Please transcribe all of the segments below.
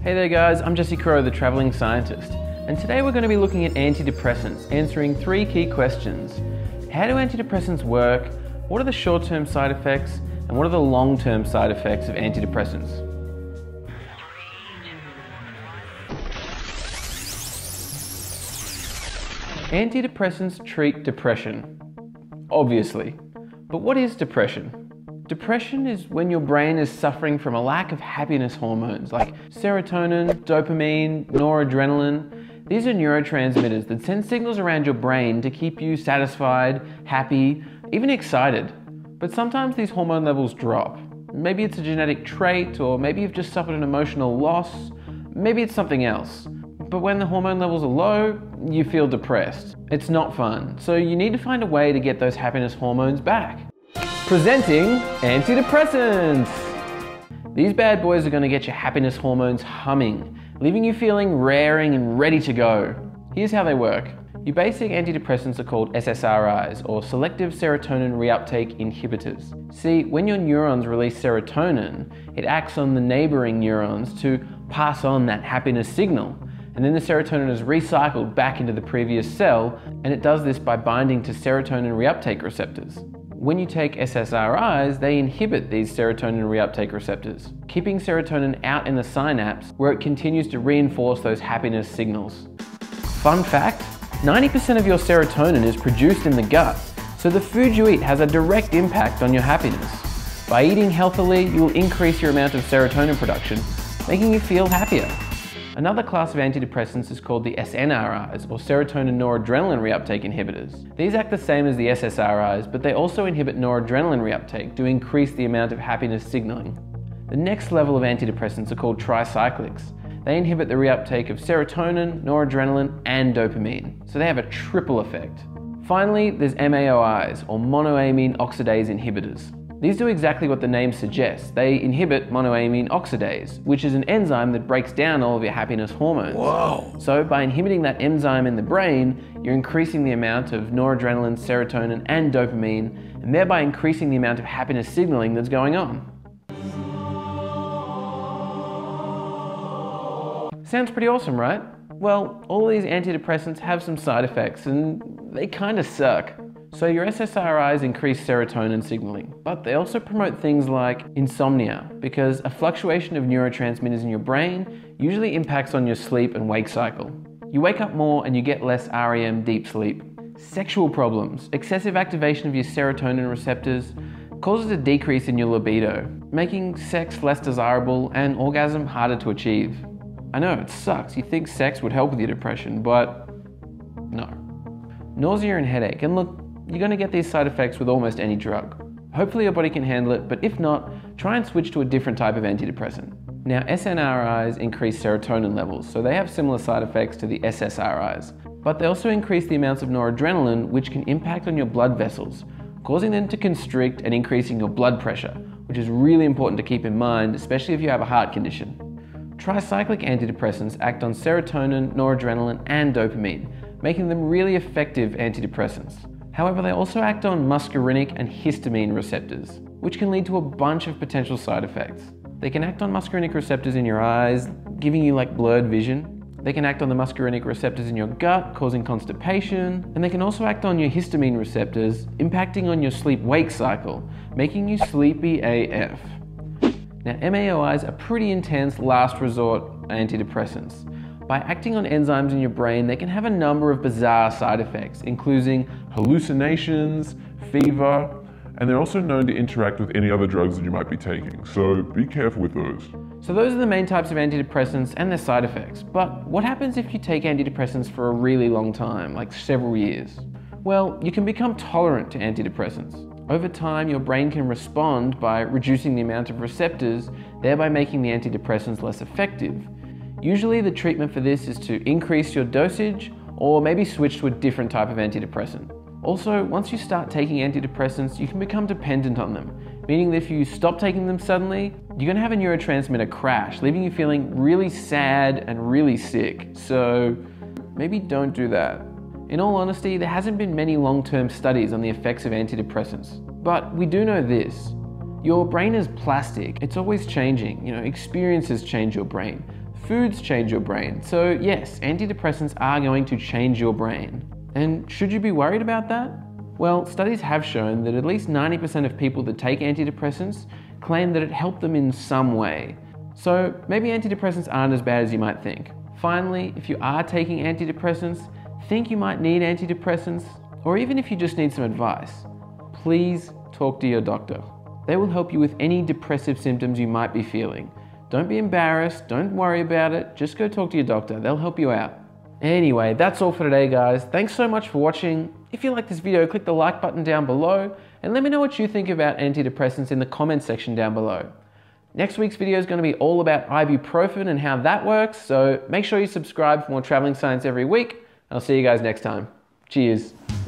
Hey there guys, I'm Crowe, the traveling scientist, and today we're going to be looking at antidepressants, answering 3 key questions. How do antidepressants work? What are the short-term side effects? And what are the long-term side effects of antidepressants? Antidepressants treat depression, obviously. But what is depression? Depression is when your brain is suffering from a lack of happiness hormones like serotonin, dopamine, noradrenaline. These are neurotransmitters that send signals around your brain to keep you satisfied, happy, even excited. But sometimes these hormone levels drop. Maybe it's a genetic trait, or maybe you've just suffered an emotional loss. Maybe it's something else. But when the hormone levels are low, you feel depressed. It's not fun, so you need to find a way to get those happiness hormones back. Presenting antidepressants! These bad boys are going to get your happiness hormones humming, leaving you feeling raring and ready to go. Here's how they work. Your basic antidepressants are called SSRIs, or selective serotonin reuptake inhibitors. See, when your neurons release serotonin, it acts on the neighboring neurons to pass on that happiness signal. And then the serotonin is recycled back into the previous cell, and it does this by binding to serotonin reuptake receptors. When you take SSRIs, they inhibit these serotonin reuptake receptors, keeping serotonin out in the synapse where it continues to reinforce those happiness signals. Fun fact, 90% of your serotonin is produced in the gut, so the food you eat has a direct impact on your happiness. By eating healthily, you will increase your amount of serotonin production, making you feel happier. Another class of antidepressants is called the SNRIs, or serotonin noradrenaline reuptake inhibitors. These act the same as the SSRIs, but they also inhibit noradrenaline reuptake to increase the amount of happiness signaling. The next level of antidepressants are called tricyclics. They inhibit the reuptake of serotonin, noradrenaline, and dopamine, so they have a triple effect. Finally, there's MAOIs, or monoamine oxidase inhibitors. These do exactly what the name suggests. They inhibit monoamine oxidase, which is an enzyme that breaks down all of your happiness hormones. Whoa. So by inhibiting that enzyme in the brain, you're increasing the amount of noradrenaline, serotonin, and dopamine, and thereby increasing the amount of happiness signaling that's going on. Sounds pretty awesome, right? Well, all these antidepressants have some side effects, and they kind of suck. So your SSRIs increase serotonin signaling, but they also promote things like insomnia, because a fluctuation of neurotransmitters in your brain usually impacts on your sleep and wake cycle. You wake up more and you get less REM deep sleep. Sexual problems, excessive activation of your serotonin receptors causes a decrease in your libido, making sex less desirable and orgasm harder to achieve. I know, it sucks. You think sex would help with your depression, but no. Nausea and headache, and look, you're going to get these side effects with almost any drug. Hopefully your body can handle it, but if not, try and switch to a different type of antidepressant. Now, SNRIs increase serotonin levels, so they have similar side effects to the SSRIs, but they also increase the amounts of noradrenaline, which can impact on your blood vessels, causing them to constrict and increasing your blood pressure, which is really important to keep in mind, especially if you have a heart condition. Tricyclic antidepressants act on serotonin, noradrenaline, and dopamine, making them really effective antidepressants. However, they also act on muscarinic and histamine receptors, which can lead to a bunch of potential side effects. They can act on muscarinic receptors in your eyes, giving you like blurred vision. They can act on the muscarinic receptors in your gut, causing constipation. And they can also act on your histamine receptors, impacting on your sleep-wake cycle, making you sleepy AF. Now, MAOIs are pretty intense last resort antidepressants. By acting on enzymes in your brain, they can have a number of bizarre side effects, including hallucinations, fever, And they're also known to interact with any other drugs that you might be taking, so be careful with those. So those are the main types of antidepressants and their side effects. But what happens if you take antidepressants for a really long time, like several years? Well, you can become tolerant to antidepressants. Over time, your brain can respond by reducing the amount of receptors, thereby making the antidepressants less effective. Usually the treatment for this is to increase your dosage or maybe switch to a different type of antidepressant. Also, once you start taking antidepressants, you can become dependent on them, meaning that if you stop taking them suddenly, you're going to have a neurotransmitter crash, leaving you feeling really sad and really sick. So maybe don't do that. In all honesty, there hasn't been many long-term studies on the effects of antidepressants. But we do know this. Your brain is plastic. It's always changing. Experiences change your brain. Foods change your brain. So yes, antidepressants are going to change your brain. And should you be worried about that? Well, studies have shown that at least 90% of people that take antidepressants claim that it helped them in some way. So maybe antidepressants aren't as bad as you might think. Finally, if you are taking antidepressants, think you might need antidepressants, or even if you just need some advice, please talk to your doctor. They will help you with any depressive symptoms you might be feeling. Don't be embarrassed, don't worry about it, just go talk to your doctor, they'll help you out. Anyway, that's all for today, guys. Thanks so much for watching. If you like this video, click the like button down below and let me know what you think about antidepressants in the comments section down below. Next week's video is going to be all about ibuprofen and how that works, so make sure you subscribe for more traveling science every week. I'll see you guys next time. Cheers.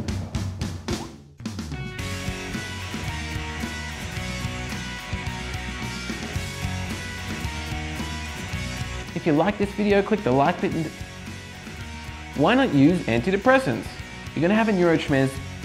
If you like this video, click the like button. Why not use antidepressants? You're going to have a neurotransmitter.